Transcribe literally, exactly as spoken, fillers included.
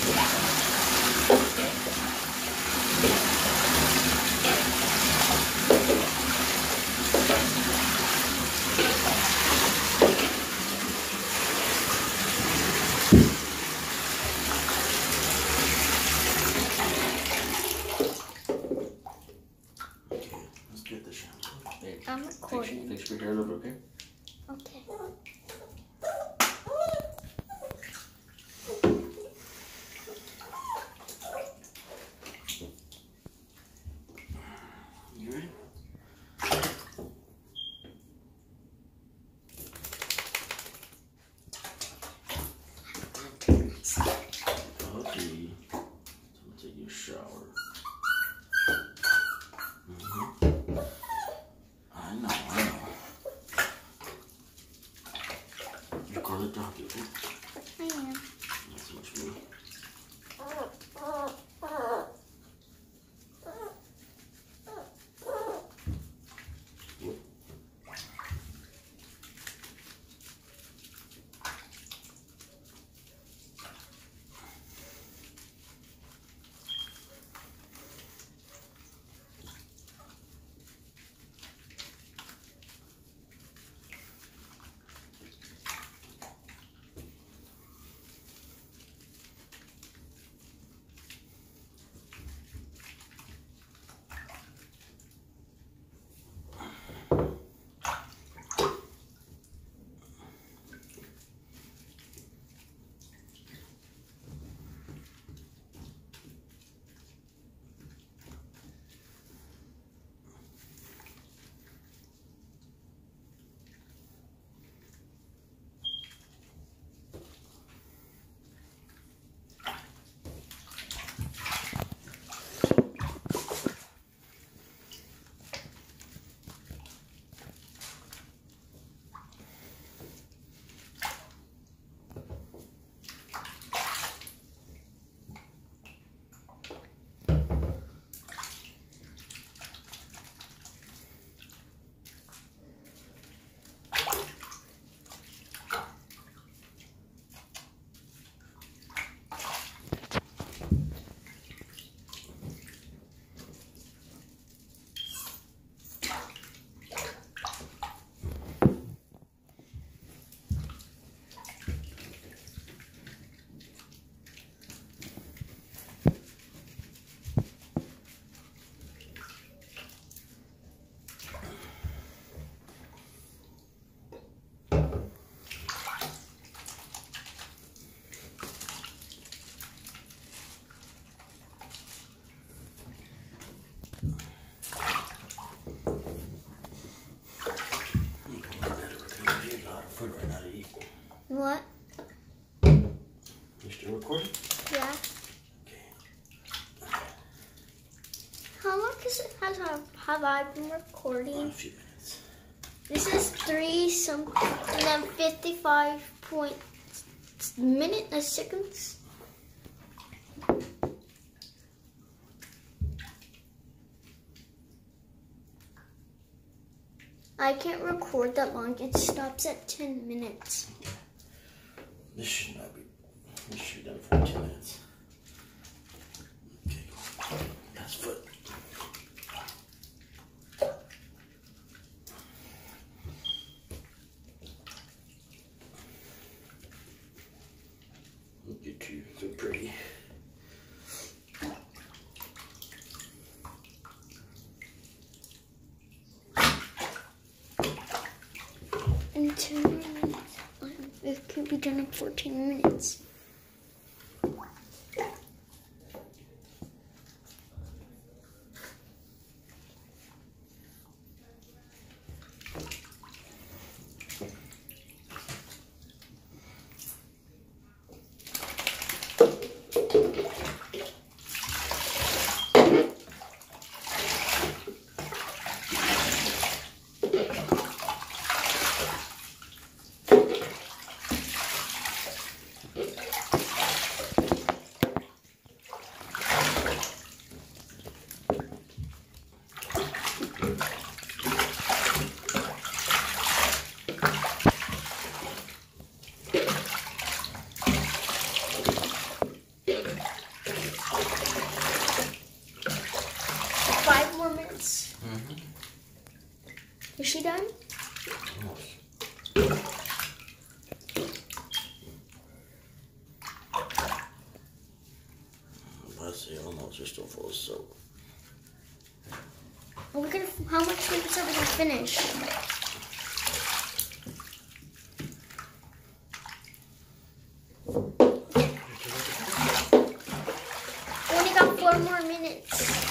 I'm recording. Fix your hair a little bit, okay? Okay. You ready? Okay. So I'm gonna take you a shower. Mm-hmm. I know, I know. You call it doggy, okay? I am. Not so much me. What? You still recording? Yeah. Okay. How long is it? Has I, have I been recording? A few minutes. This is three some and then fifty-five point minute uh, seconds. I can't record that long. It stops at ten minutes. This should not be. This should be done for two minutes. Okay, go. That's foot. Look at you, so pretty. In two more minutes. It could be done in fourteen minutes. Is she done? Almost. I say almost. You're still full of soap. Are we gonna? How much minutes are we gonna finish? We only got four more minutes.